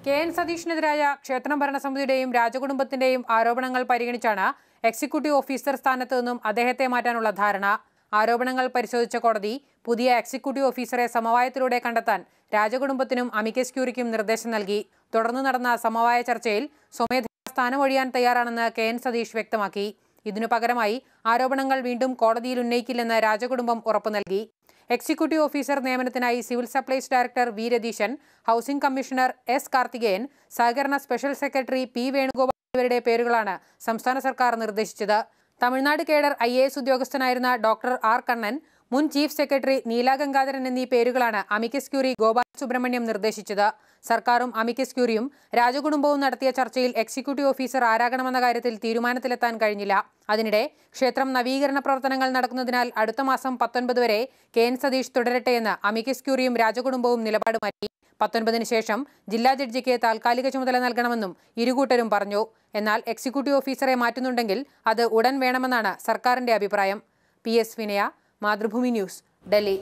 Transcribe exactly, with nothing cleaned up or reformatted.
K N സതീഷിനെതിരായ ക്ഷേത്രം ഭരണസമിതിയുടെയും രാജകുടുംബത്തിന്റെയും ആരോപണങ്ങൾ പരിഗണിച്ചാണ് എക്സിക്യൂട്ടീവ് ഓഫീസർ സ്ഥാനത്ത് നിന്നും അദ്ദേഹത്തെ മാറ്റാനുള്ള ധാരണ. ആരോപണങ്ങൾ പരിശോധിച്ച കോടതി പുതിയ എക്സിക്യൂട്ടീവ് ഓഫീസറെ സമവായത്തിലൂടെ കണ്ടെത്താൻ രാജകുടുംബത്തിനും അമിക്കസ് ക്യൂറിക്കും നിർദ്ദേശം നൽകി. തുടർന്ന് നടന്ന സമവായ ചർച്ചയിൽ സ്വമേധയാ സ്ഥാനമൊഴിയാൻ തയ്യാറാണെന്ന് കെ എൻ സതീഷ് വ്യക്തമാക്കി. ഇതിനു പകരമായി ആരോപണങ്ങൾ വീണ്ടും കോടതിയിൽ ഉന്നയിക്കില്ലെന്ന് രാജകുടുംബം ഉറപ്പു നൽകി. എക്സിക്യൂട്ടീവ് ഓഫീസർ നിയമനത്തിനായി civil supplies director V Ratheeshan, housing commissioner S Karthikeyan, സഹകരണ സ്പെഷ്യൽ സെക്രട്ടറി പി വേണുഗോപാൽ എന്നിവരുടെ പേരുകളാണ് സംസ്ഥാന സർക്കാർ നിർദ്ദേശിച്ചത്. Tamil Nadu cadre I A S ഉദ്യോഗസ്ഥനായിരുന്ന ഡോക്ടർ ആർ കണ്ണൻ, മുൻ ചീഫ് സെക്രട്ടറി നീല ഗംഗാധരൻ എന്നീ പേരുകളാണ് അമിക്കസ് ക്യൂറി ഗോപാൽ സുബ്രഹ്മണ്യം നിർദ്ദേശിച്ചത്. സർക്കാരും അമിക്കസ് ക്യൂറിയും രാജകുടുംബവും നടത്തിയ ചർച്ചയിൽ എക്സിക്യൂട്ടീവ് ഓഫീസർ ആരാകണമെന്ന കാര്യത്തിൽ തീരുമാനത്തിലെത്താൻ കഴിഞ്ഞില്ല. അതിനിടെ ക്ഷേത്രം നവീകരണ പ്രവർത്തനങ്ങൾ നടക്കുന്നതിനാൽ അടുത്ത മാസം പത്തൊൻപത് വരെ കെ എൻ സതീഷ് തുടരട്ടെയെന്ന് അമിക്കസ് ക്യൂറിയും രാജകുടുംബവും നിലപാട് മാറ്റി. പത്തൊൻപതിന് ശേഷം ജില്ലാ ജഡ്ജിക്ക് താൽക്കാലിക ചുമതല നൽകണമെന്നും ഇരുകൂട്ടരും പറഞ്ഞു. എന്നാൽ എക്സിക്യൂട്ടീവ് ഓഫീസറെ മാറ്റുന്നുണ്ടെങ്കിൽ അത് ഉടൻ വേണമെന്നാണ് സർക്കാരിന്റെ അഭിപ്രായം. പി എസ് വിനയ, മാതൃഭൂമി ന്യൂസ്, ഡൽഹി.